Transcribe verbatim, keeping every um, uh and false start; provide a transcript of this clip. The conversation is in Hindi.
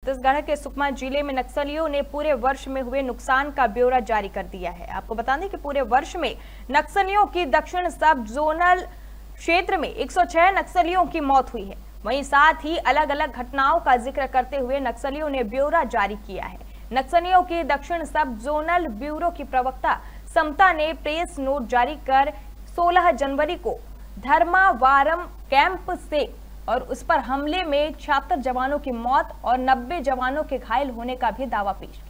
छत्तीसगढ़ के सुकमा जिले में नक्सलियों ने पूरे वर्ष में हुए नुकसान का ब्यौरा जारी कर दिया है। आपको बता दें कि पूरे वर्ष में नक्सलियों की दक्षिण सब जोनल क्षेत्र में एक सौ छह नक्सलियों की मौत हुई है। वहीं साथ ही अलग अलग घटनाओं का जिक्र करते हुए नक्सलियों ने ब्यौरा जारी किया है। नक्सलियों की दक्षिण सब जोनल ब्यूरो की प्रवक्ता समता ने प्रेस नोट जारी कर सोलह जनवरी को धर्मावारम कैंप से और उस पर हमले में छिहत्तर जवानों की मौत और नब्बे जवानों के घायल होने का भी दावा पेश किया।